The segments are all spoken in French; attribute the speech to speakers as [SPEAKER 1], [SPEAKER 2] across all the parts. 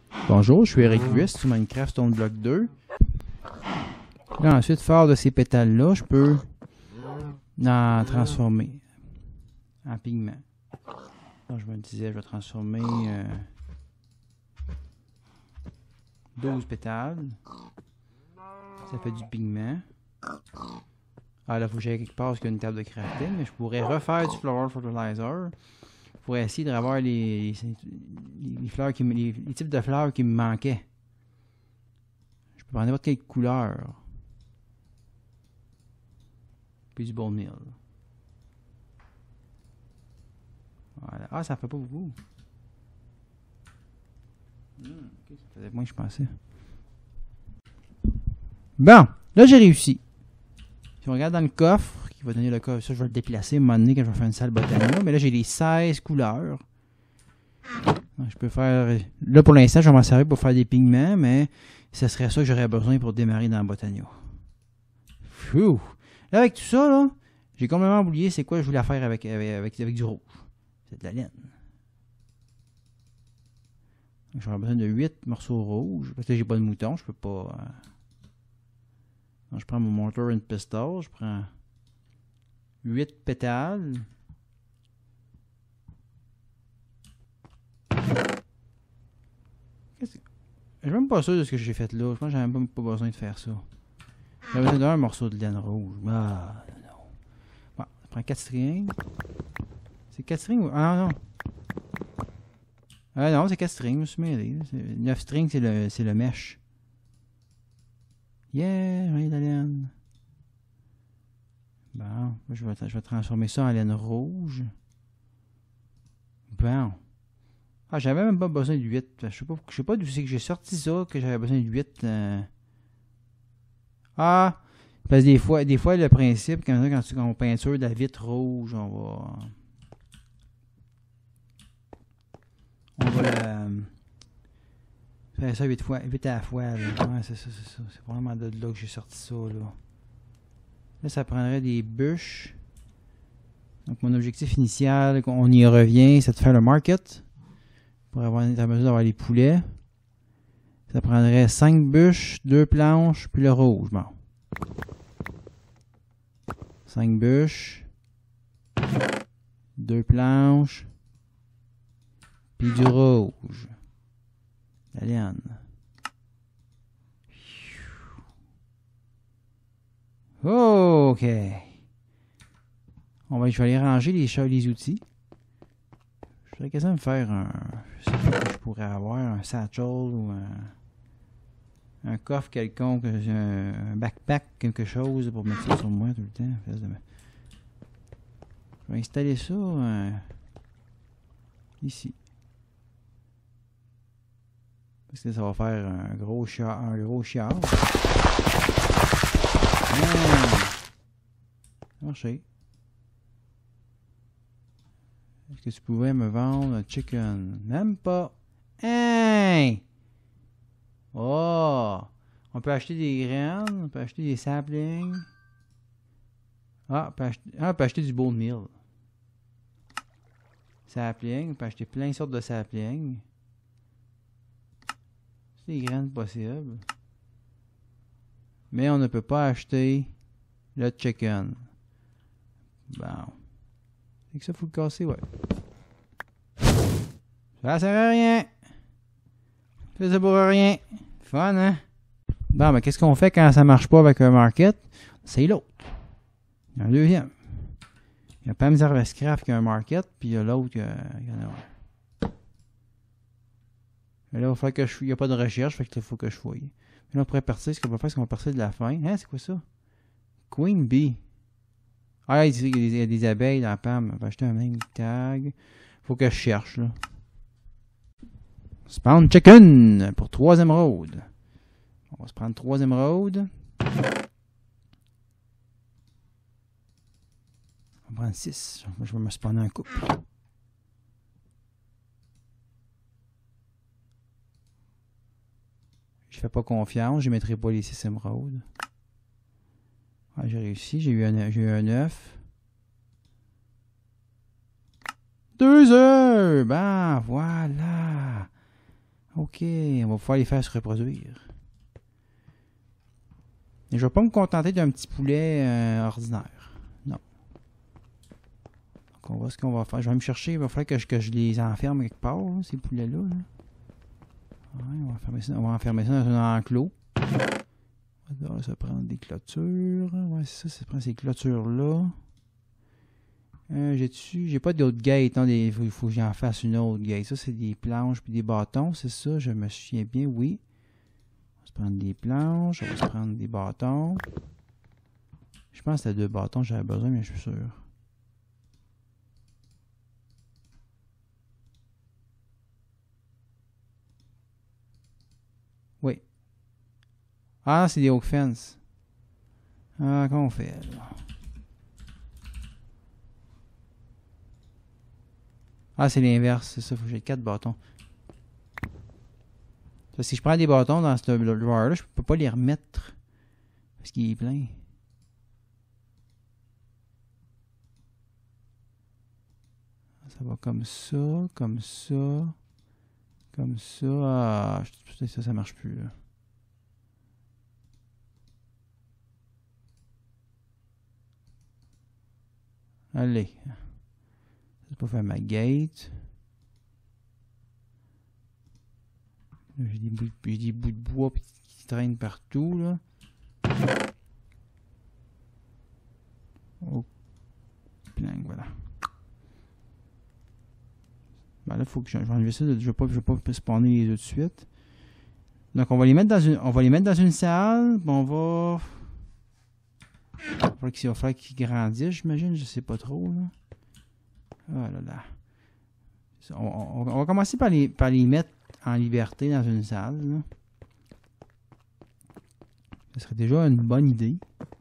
[SPEAKER 1] Bonjour, je suis Eric Buist sur Minecraft Stone Block 2. Là, ensuite, fort de ces pétales-là, je peux en transformer en pigment. Là, je me disais, je vais transformer 12 pétales. Ça fait du pigment. Ah, là, il faut que j'aille quelque part parce qu'il y a une table de crafting. Mais je pourrais refaire du flower fertilizer. Je pourrais essayer d'avoir les fleurs les types de fleurs qui me manquaient. Je peux prendre n'importe quelle couleur. Puis du bone meal. Voilà. Ah, ça fait pas beaucoup. Okay, ça faisait moins que je pensais. Bon, là j'ai réussi. Si on regarde dans le coffre, qui va donner le coffre, ça je vais le déplacer à un moment donné quand je vais faire une salle botanique. Mais là j'ai les 16 couleurs. Je peux faire. Là pour l'instant, je vais m'en servir pour faire des pigments, mais ce serait ça que j'aurais besoin pour démarrer dans Botania. Phew! Là avec tout ça, là, j'ai complètement oublié c'est quoi je voulais faire avec du rouge. C'est de la laine. J'aurais besoin de 8 morceaux rouges. Parce que j'ai pas de mouton, je peux pas. Je prends mon mortar and pestle, je prends 8 pétales. Je suis même pas sûr de ce que j'ai fait là. Je pense que j'avais même pas besoin de faire ça. J'avais besoin d'un morceau de laine rouge. Ah, non. Bon, je prends 4 strings. C'est 4 strings ou... Ah non. Ah non, c'est 4 strings, je me suis mêlé. 9 strings, c'est le mesh. Yeah, rien de la laine. Bon, je vais transformer ça en laine rouge. Bon. Ah, j'avais même pas besoin de 8. Je sais pas d'où c'est que j'ai sorti ça, que j'avais besoin de 8. Ah! Parce que des fois le principe, quand on peinture de la vitre rouge, on va faire ça 8 à la fois. Là. Ouais, c'est ça. C'est vraiment de là que j'ai sorti ça. Là, ça prendrait des bûches. Donc, mon objectif initial, on y revient, c'est de faire le market. Pour avoir une mesure d'avoir les poulets. Ça prendrait 5 bûches, 2 planches, puis le rouge. Bon. 5 bûches, 2 planches, puis du rouge. La laine. OK. Je vais aller ranger les outils. Je voudrais quasiment me faire un... Je sais pas que je pourrais avoir un satchel ou un coffre quelconque, un backpack, quelque chose pour mettre ça sur moi tout le temps. Je vais installer ça ici. Parce que ça va faire un gros char. Ça a marché. Est-ce que tu pouvais me vendre un chicken? Même pas. Hey! Oh! On peut acheter des graines, on peut acheter des saplings. On peut acheter du bone meal. Sapling, on peut acheter plein de sortes de saplings. C'est des graines possibles. Mais on ne peut pas acheter le chicken. Bon. C'est que ça, faut le casser, ouais. Ça sert à rien. Ça pour rien. Fun, hein? Bon, mais qu'est-ce qu'on fait quand ça marche pas avec un market? C'est l'autre. Il y a un deuxième. Il y a Pam's Harvest Craft qui a un market, puis il y a l'autre qui en a un. Mais là, il va falloir que il n'y a pas de recherche, fait qu'il faut que je fouille. Mais là, on pourrait partir. Ce qu'on va faire, c'est qu'on va partir de la fin. Hein, c'est quoi ça? Queen Bee. Ah, il y a des abeilles dans Pam. On va acheter un name tag. Faut que je cherche, là. Spawn Chicken pour 3e road. On va se prendre 3e road. On va prendre 6. Moi, je vais me spawner un couple. Je fais pas confiance. Je ne mettrai pas les 6e road. Ah, j'ai réussi. J'ai eu un 9. 2 heures. Ben, voilà. OK. Ok, on va pouvoir les faire se reproduire. Et je vais pas me contenter d'un petit poulet ordinaire. Non. Donc on voit ce qu'on va faire. Je vais me chercher, il va falloir que je les enferme quelque part, là, ces poulets-là. Là. Ouais, on va enfermer ça dans un enclos. Ça va prendre des clôtures. Ouais, c'est ça prend ces clôtures-là. J'ai pas d'autres gates. Il faut que j'en fasse une autre gate. Ça, c'est des planches puis des bâtons, c'est ça? Je me souviens bien, oui. On va se prendre des planches, on va se prendre des bâtons. Je pense que c'était 2 bâtons, j'avais besoin, mais je suis sûr. Oui. Ah, c'est des oak fence. Ah, comment on fait, là? Ah, c'est l'inverse, c'est ça, faut que j'ai 4 bâtons. Ça, si je prends des bâtons dans ce drawer-là, je peux pas les remettre. Parce qu'il est plein. Ça va comme ça, comme ça, comme ça. Ah, ça marche plus, là. Allez. Je vais pas faire ma gate. J'ai des bouts de bois qui traînent partout, là. Oh. Plein, voilà. Ben là, faut que je vais enlever ça. Je vais pas spawner les œufs tout de suite. Donc, on va les mettre dans une salle. On va... Il va falloir qu'ils grandissent, j'imagine. Je sais pas trop, là. Oh là là. On va commencer par les mettre en liberté dans une salle, là. Ce serait déjà une bonne idée.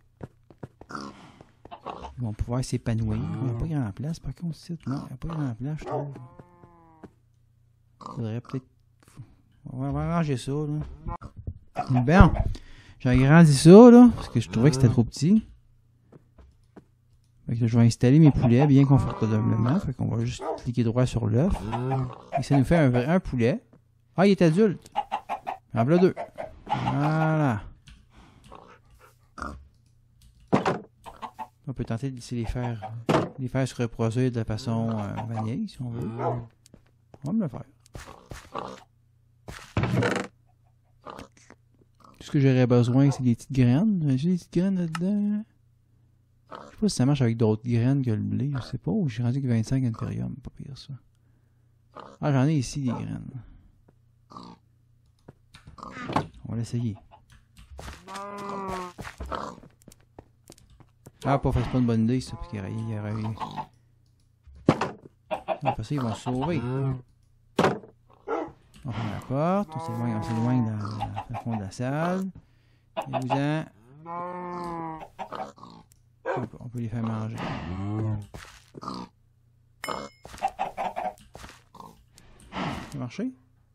[SPEAKER 1] Ils vont pouvoir s'épanouir. Il n'y a pas grand place, par contre, ici. Non, il n'y a pas grand place, je trouve. Faudrait peut-être... On va arranger ça, là. Bon. J'ai agrandi ça, là, parce que je trouvais que c'était trop petit. Fait que là, je vais installer mes poulets bien confortablement. Fait qu'on va juste cliquer droit sur l'œuf. Et ça nous fait un poulet. Ah, il est adulte. En voilà 2. Voilà. On peut tenter de les faire se reproduire de façon vanille, si on veut. On va me le faire. Tout ce que j'aurais besoin, c'est des petites graines. J'ai des petites graines là-dedans. Je sais pas si ça marche avec d'autres graines que le blé. Je sais pas. J'ai rendu que 25 Anthurium. Pas pire ça. Ah, j'en ai ici des graines. On va l'essayer. Ah, pas c'est pas une bonne idée ça. Parce qu'il y aurait eu. Après ça, ils vont se sauver. On ferme la porte. On s'éloigne dans le fond de la salle. Et vous-en. On peut les faire manger. Ça a marché?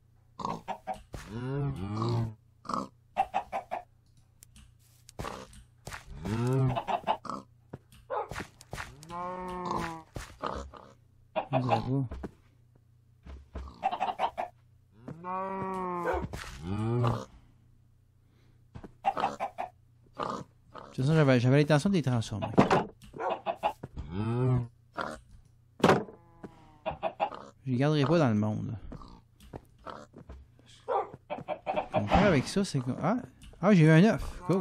[SPEAKER 1] Bravo. De toute façon, j'avais l'intention de les transformer. Je les garderai pas dans le monde. Ce qu'on fait avec ça, c'est que... Ah, j'ai eu un œuf. Cool.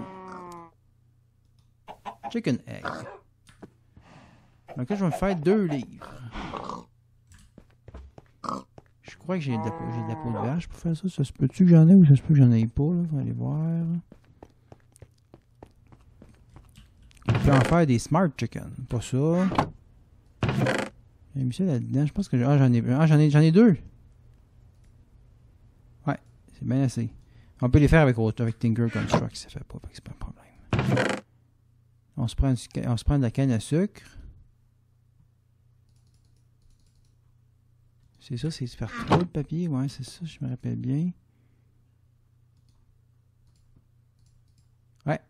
[SPEAKER 1] Chicken egg. Donc là, je vais me faire 2 livres. Je crois que j'ai de la peau de vache pour faire ça. Ça se peut-tu que j'en ai ou ça se peut que j'en ai pas? Là? On va aller voir. On peut en faire des smart chicken. Pas ça. J'ai mis ça là-dedans. Je pense que j'en ai 2. Ouais, c'est bien assez. On peut les faire avec Tinker Construct, ça fait pas, c'est pas un problème. On se prend de la canne à sucre. C'est ça, c'est faire trop de papier. Ouais, c'est ça, je me rappelle bien. Ouais.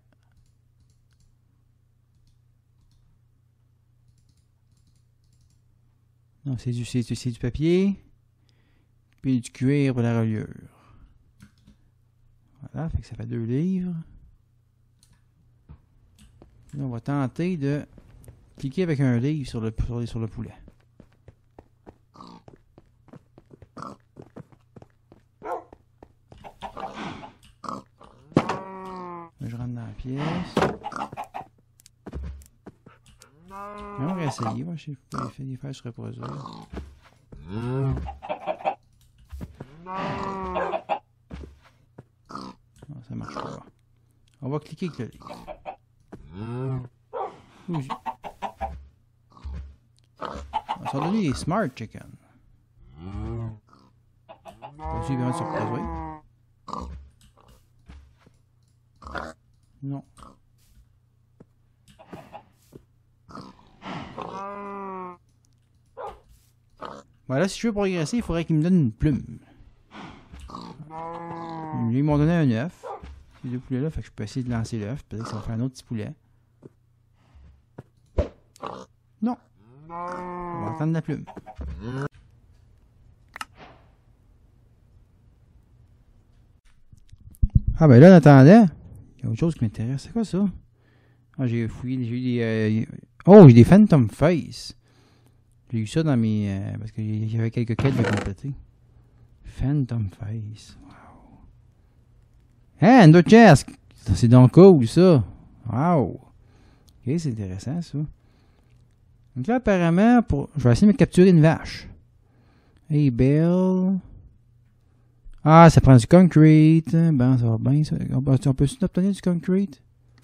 [SPEAKER 1] Non, c'est du papier. Puis du cuir pour la reliure. Voilà, fait que ça fait 2 livres. Là, on va tenter de cliquer avec un livre sur le poulet. Là, je rentre dans la pièce. On va essayer, voir si je peux les faire se reproduire. Non, ça marche pas. On va cliquer avec le livre. Oui. Ça va donner des Smart Chicken. Pas si bien de se reproduire. Non. Voilà, si je veux progresser, il faudrait qu'il me donne une plume. Ils m'ont donné un œuf. Ces 2 poulets là, fait que je peux essayer de lancer l'œuf. Peut-être que ça va faire un autre petit poulet. Non. On va attendre la plume. Ah ben là, on attendait. Il y a autre chose qui m'intéresse. C'est quoi ça? Ah, j'ai fouillé. J'ai eu des. Oh, j'ai des Phantom Face. J'ai eu ça dans mes. Parce qu'il y avait quelques quêtes de compléter. Phantom Face. Wow. Hein, Ender Chest! C'est donc cool, ça. Wow. Ok, c'est intéressant, ça. Donc là, apparemment, je vais essayer de me capturer une vache. Hey, Bill. Ah, ça prend du concrete. Ben, ça va bien, ça. On peut-tu obtenir du concrete?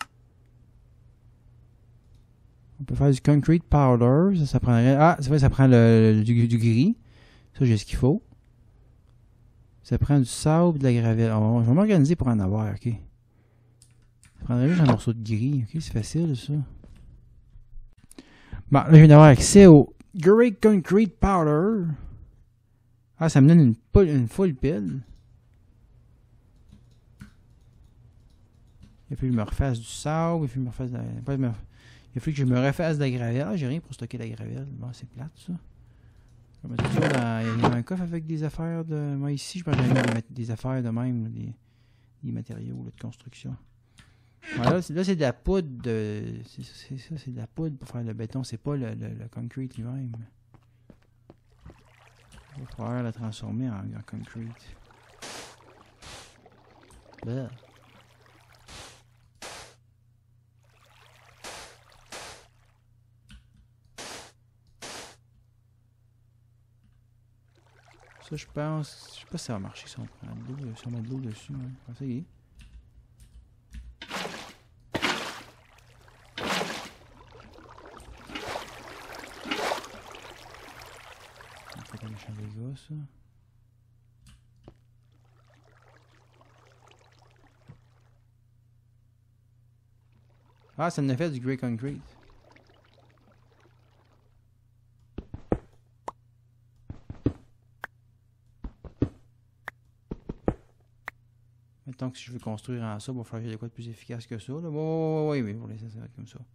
[SPEAKER 1] On peut faire du concrete powder. Ça prendrait. Ah, c'est vrai, ça prend du gris. Ça, j'ai ce qu'il faut. Ça prend du sable, de la gravelle. Je vais m'organiser pour en avoir, ok. Ça prendrait juste un morceau de gris. Ok, c'est facile, ça. Bon, là, je viens d'avoir accès au Great Concrete Powder. Ah, ça me donne une full pile. Il a fallu que je me refasse du sable. Il a fallu que je me refasse il a fallu que je me refasse de la gravelle. Ah, j'ai rien pour stocker la gravelle. Bon, c'est plate, ça. Il y a un coffre avec des affaires de. Moi, ici, je pense que j'ai des affaires de même, des matériaux là, de construction. Voilà, là, c'est de la poudre. C'est ça, c'est de la poudre pour faire le béton. C'est pas le concrete lui-même. On va pouvoir la transformer en concrete. Bah. Ça, je pense. Je sais pas si ça va marcher si on prend de l'eau, si on met de l'eau dessus. Ouais. Ah, ça y est. On fait un méchant dégât, ça. Ah, ça me fait du grey concrete. Mettons que si je veux construire en ça, il va falloir que j'ai de quoi de plus efficace que ça. Là. Oui, mais pour laisser ça va être comme ça.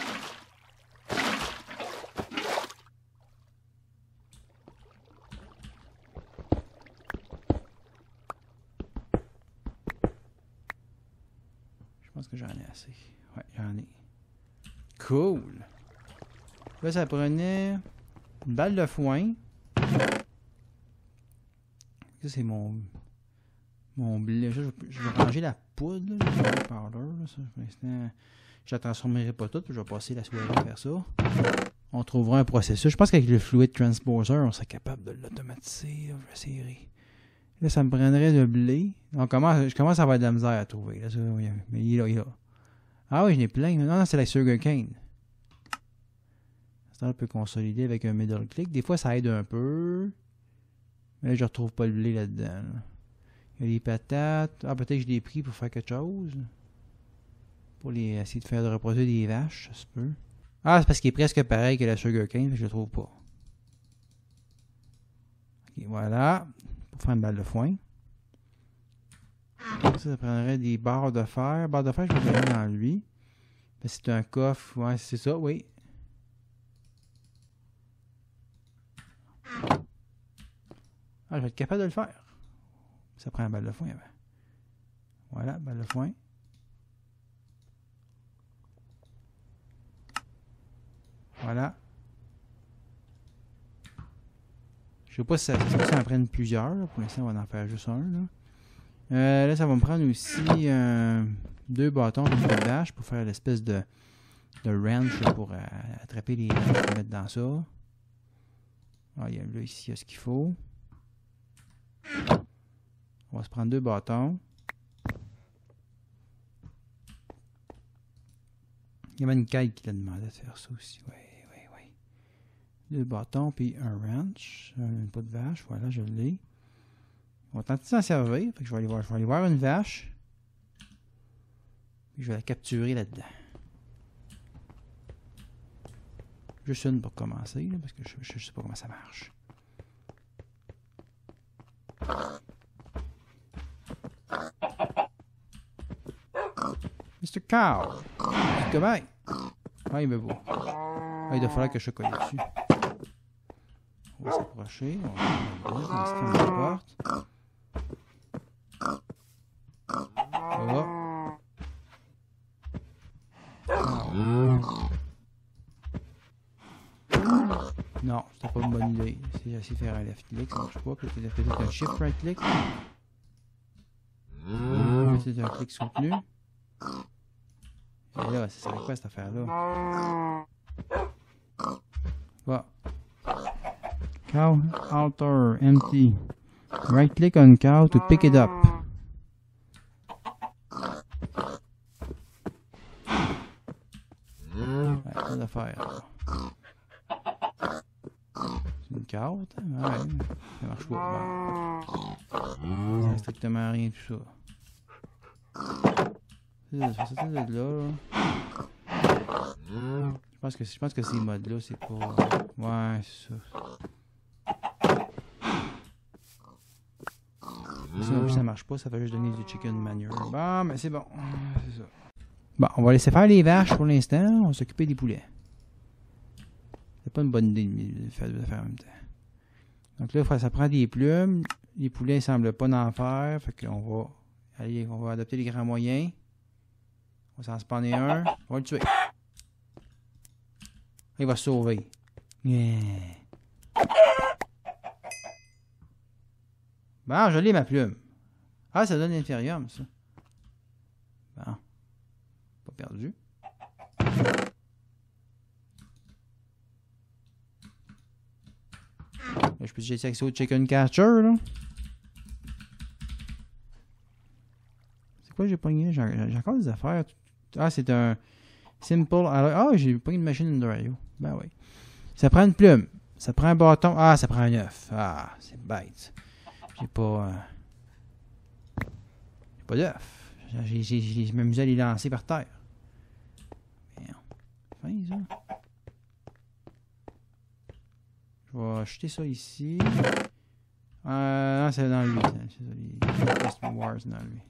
[SPEAKER 1] Je pense que j'en ai assez. Ouais, j'en ai. Cool! Là, ça prenait une balle de foin. Ça, c'est mon blé. Je vais ranger la poudre. Le powder. Là, ça, pour l'instant, je la transformerai pas toute. Je vais passer la soirée à faire ça. On trouvera un processus. Je pense qu'avec le Fluid Transposer, on serait capable de l'automatiser. Je vais essayer. Là, ça me prendrait le blé. Je commence à avoir de la misère à trouver. Là, ça, mais il est là. Ah oui, j'en ai plein. Non, c'est la sugarcane. Ça, on peut consolider avec un middle click. Des fois, ça aide un peu. Mais là, je retrouve pas le blé là-dedans. Là. Il y a les patates. Ah, peut-être que je l'ai pris pour faire quelque chose. Pour essayer de faire reproduire des vaches, ça se peut. Ah, c'est parce qu'il est presque pareil que la sugarcane, je le trouve pas. Ok, voilà. Pour faire une balle de foin. Ça prendrait des barres de fer. Barres de fer, je vais le mettre dans lui. C'est un coffre. Ouais, c'est ça, oui. Ah, je vais être capable de le faire. Ça prend une balle de foin avant. Voilà, balle de foin. Voilà. Je sais pas si ça en prenne plusieurs. Là. Pour l'instant, on va en faire juste un. Là, ça va me prendre aussi 2 bâtons et une petite vache pour faire l'espèce de wrench là, pour attraper les vaches et les mettre dans ça. Ah, là, ici, il y a ce qu'il faut. On va se prendre 2 bâtons. Il y avait une caille qui t'a demandé de faire ça aussi. Oui. 2 bâtons puis un wrench. Une peau de vache. Voilà, je l'ai. On va tenter de s'en servir. Fait que je vais aller voir une vache. Puis je vais la capturer là-dedans. Juste une pour commencer, là, parce que je sais pas comment ça marche. Mr. Cow! Comment? Ah, il me beau. Ah, il doit falloir que je sois collé dessus. On va s'approcher. On va installer la porte. Voilà. Non, c'était pas une bonne idée. Si j'essaie de faire un left click, ça marche pas. Peut-être un shift right click. Peut-être un clic soutenu. Et là, c'est quoi cette affaire-là? Voilà. Cow altar empty. Right click on cow to pick it up. Ouais, pas d'affaire. C'est une carte? Ouais, ça marche pas. Ça n'a strictement rien de tout ça. C'est ça de là. Je pense que ces modes-là, c'est pas. Ouais, c'est ça. Sinon, ça marche pas, ça fait juste donner du chicken manure. Bon, mais c'est bon. C'est ça. Bon, on va laisser faire les vaches pour l'instant. On va s'occuper des poulets. C'est pas une bonne idée de faire en même temps. Donc là, ça prend des plumes. Les poulets ne semblent pas en faire. Fait qu'on va adopter les grands moyens. On va s'en spawner un. On va le tuer. Il va se sauver. Yeah. Bon, je l'ai ma plume. Ah, ça donne l'inférium, ça. Bon. Pas perdu. Là, je peux jeter accès au chicken catcher, là. C'est quoi j'ai pogné? J'ai encore des affaires. Ah, c'est un simple. Ah, j'ai pogné une machine Endurio. Ben oui. Ça prend une plume. Ça prend un bâton. Ah, ça prend un œuf. Ah, c'est bête. J'ai pas d'œuf. J'ai m'amusé à les lancer par terre. Merde. Fin, ça. Je vais acheter ça ici. Non, c'est dans lui. C'est ça, les Custom Wars dans lui.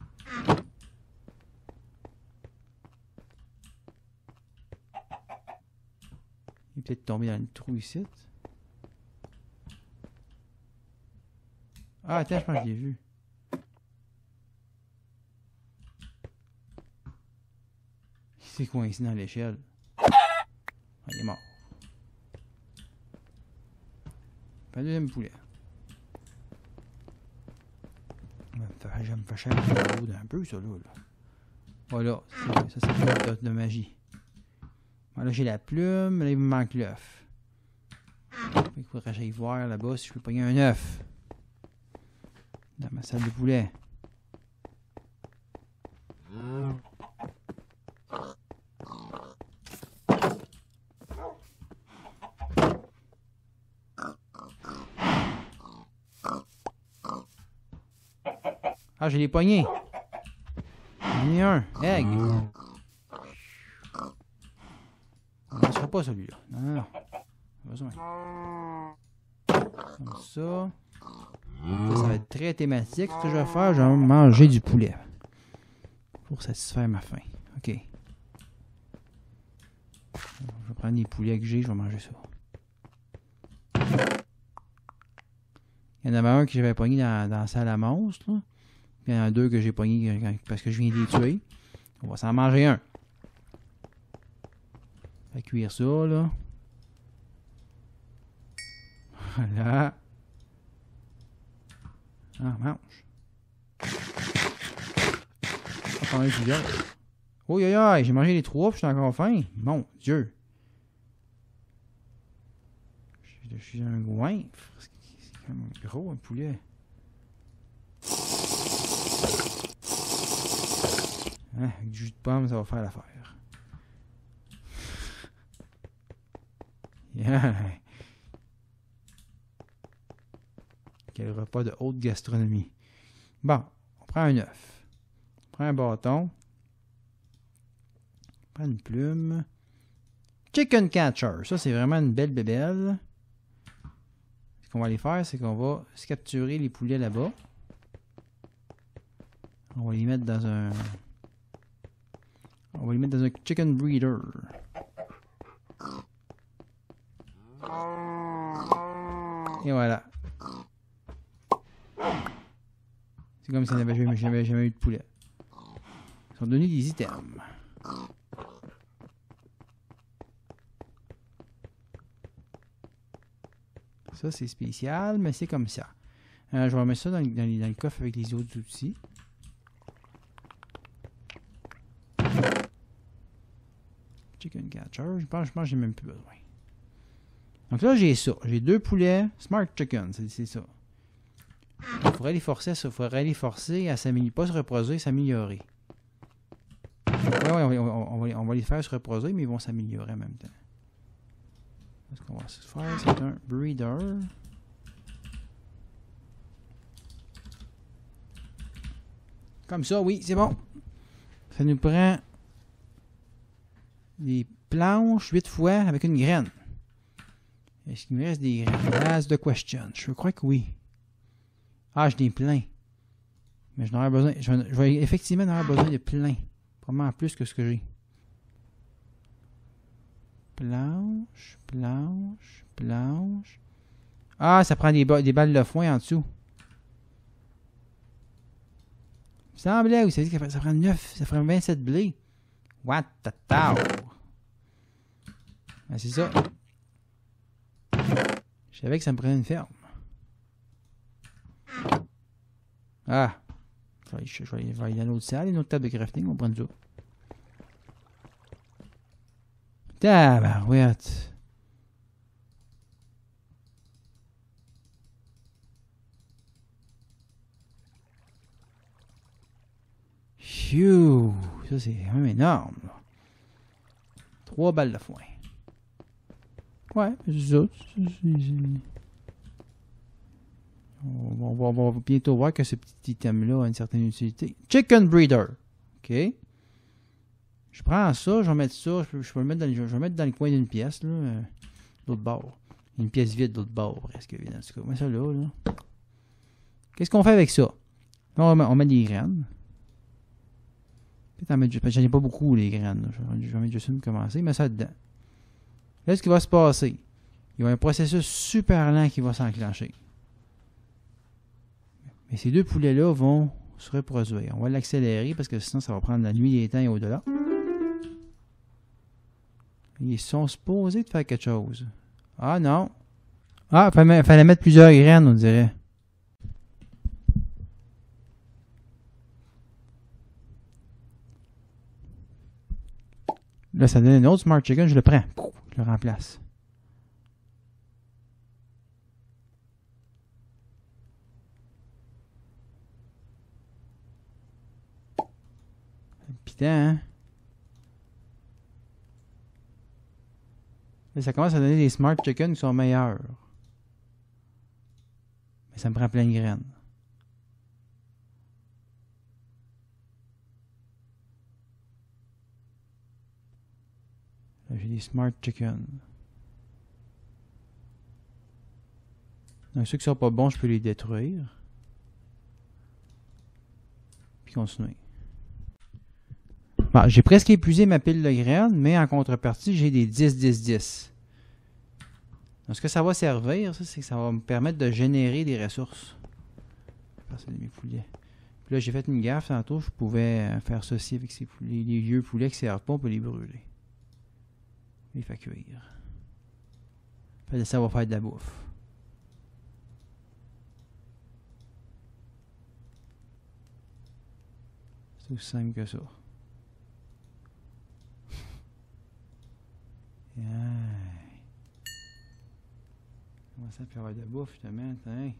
[SPEAKER 1] Il est peut-être tombé dans le trou ici. Ah, attends, je pense que je l'ai vu. Il s'est coincé dans l'échelle. Ah, il est mort. Pas un deuxième poulet. Je me fais cher un peu, ça, là. Voilà, ça c'est de magie. Voilà, j'ai la plume, là, il me manque l'œuf. Il faudrait que j'aille voir là-bas si je peux pogner un œuf. Dans ma salle de poulet. Ah, j'ai les poignets. J'en ai un. Egg. On ne sera pas celui-là. Non. Pas besoin. Comme ça. Ça va être très thématique. Ce que je vais faire, je vais manger du poulet. Pour satisfaire ma faim. OK. Je vais prendre les poulets que j'ai, je vais manger ça. Il y en avait un que j'avais pogné dans la salle à monstres, là. Il y en a deux que j'ai pognés parce que je viens de les tuer. On va s'en manger un. On va cuire ça, là. Voilà. Ah, mange. On va en plusieurs. Oh, aïe, aïe, j'ai mangé les trois, puis je suis encore faim. Mon Dieu. Je suis un goinfre. C'est quand même gros, un poulet. Hein, avec du jus de pomme, ça va faire l'affaire. Yeah. Quel repas de haute gastronomie. Bon, on prend un œuf. On prend un bâton. On prend une plume. Chicken catcher. Ça, c'est vraiment une belle bébelle. Ce qu'on va aller faire, c'est qu'on va se capturer les poulets là-bas. On va les mettre dans un... On va les mettre dans un chicken breeder. Et voilà. C'est comme si on n'avait jamais eu de poulet. Ils sont donnés des items. Ça, c'est spécial, mais c'est comme ça. Je vais remettre ça dans le coffre avec les autres outils. Chicken catcher, je pense que j'ai même plus besoin. Donc là, j'ai ça. J'ai deux poulets Smart Chicken, c'est ça. Il faudrait les forcer à s'améliorer, pas se reproduire, s'améliorer. Ouais, on va les faire se reproduire, mais ils vont s'améliorer en même temps. Ce qu'on va se faire, c'est un breeder. Comme ça, oui, c'est bon. Ça nous prend des planches 8 fois avec une graine. Est-ce qu'il me reste des graines? That's the question. Je crois que oui. Ah, j'en ai plein. Mais je n'aurai besoin. Je vais effectivement en avoir besoin de plein. Probablement plus que ce que j'ai. Planche, planche, planche. Ah, ça prend des balles de foin en dessous. Il me semblait, vous savez que ça prend 9, ça ferait 27 blés. What the tau? Ah, c'est ça. Je savais que ça me prenait une ferme. Ah. Je vais aller dans l'autre salle, une autre table de crafting, on va prendre ça. Tabarouette. Phew. Ça, c'est quand même énorme. 3 balles de foin. Ouais, c'est ça. On va bientôt voir que ce petit item-là a une certaine utilité. Chicken Breeder. OK. Je prends ça, je vais mettre ça. Je vais le mettre dans le coin d'une pièce. L'autre bord. Une pièce vide de l'autre bord. Est-ce que, en tout cas, on met ça là. Qu'est-ce qu'on fait avec ça? Là, on met des graines. Peut-être j'en ai pas beaucoup, les graines. Je vais mettre juste une pour commencer. Mais ça dedans. Là, ce qui va se passer, il y a un processus super lent qui va s'enclencher. Mais ces deux poulets-là vont se reproduire. On va l'accélérer parce que sinon, ça va prendre la nuit des temps et au-delà. Ils sont supposés de faire quelque chose. Ah non. Ah, il fallait mettre plusieurs graines, on dirait. Là, ça donne un autre Smart Chicken, je le prends. Je le remplace. Putain, hein? Là, ça commence à donner des Smart Chicken qui sont meilleurs. Mais ça me prend plein de graines. Là, j'ai des Smart Chicken. Donc, ceux qui sont pas bons, je peux les détruire. Puis continuer. Bon, j'ai presque épuisé ma pile de graines, mais en contrepartie, j'ai des 10-10-10. Donc, ce que ça va servir, c'est que ça va me permettre de générer des ressources. Passer mes poulets. Puis là, j'ai fait une gaffe tantôt. Je pouvais faire ça aussi avec ces poulets. Les vieux poulets qui ne servent pas, on peut les brûler. Les faire cuire. Puis ça va faire de la bouffe. C'est aussi simple que ça. Comment ça peut avoir de la bouffe, justement? Hein?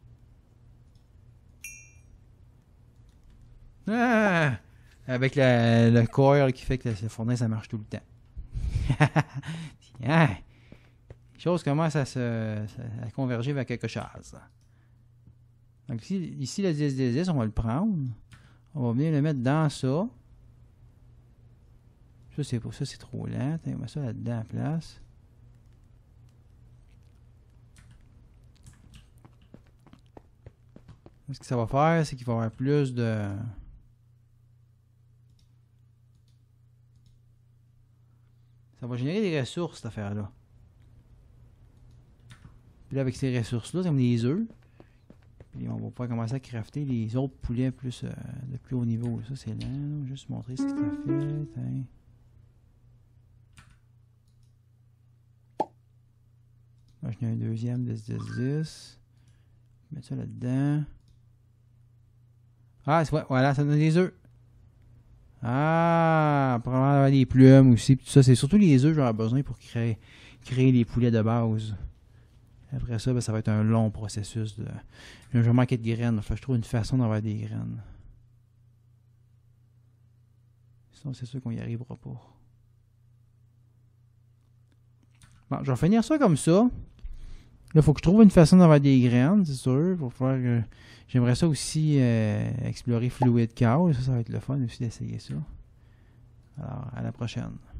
[SPEAKER 1] Ah! Avec le coil qui fait que le fournaise, ça marche tout le temps. Tiens! Les choses commencent à converger vers quelque chose. Donc ici le 10-10-10, on va le prendre. On va venir le mettre dans ça. Ça, c'est pour ça, c'est trop lent. On met ça là-dedans à la place. Ce que ça va faire, c'est qu'il va y avoir plus de... Ça va générer des ressources, cette affaire-là. Puis là, avec ces ressources-là, c'est comme des œufs. Puis on va pouvoir commencer à crafter les autres poulets plus, de plus haut niveau. Ça, c'est lent. Je vais juste montrer ce que ça fait. Hein. Moi, j'en ai un deuxième de 10-10. Mettre ça là-dedans. Ah, ouais, voilà, ça donne des œufs. Ah, probablement avoir des plumes aussi. Tout ça, c'est surtout les œufs que j'aurai besoin pour créer les poulets de base. Après ça, ben, ça va être un long processus. Je vais manquer de graines. Enfin, je trouve une façon d'avoir des graines. Sinon, c'est sûr qu'on n'y arrivera pas. Bon, je vais finir ça comme ça. Là, il faut que je trouve une façon d'avoir des graines, c'est sûr. Pour faire, j'aimerais ça aussi explorer Fluid Cow. Ça va être le fun aussi d'essayer ça. Alors, à la prochaine.